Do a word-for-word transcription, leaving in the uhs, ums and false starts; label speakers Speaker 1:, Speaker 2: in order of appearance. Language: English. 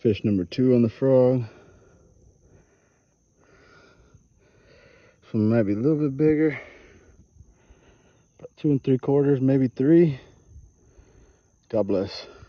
Speaker 1: Fish number two on the frog. This one might be a little bit bigger. About two and three quarters, maybe three. God bless.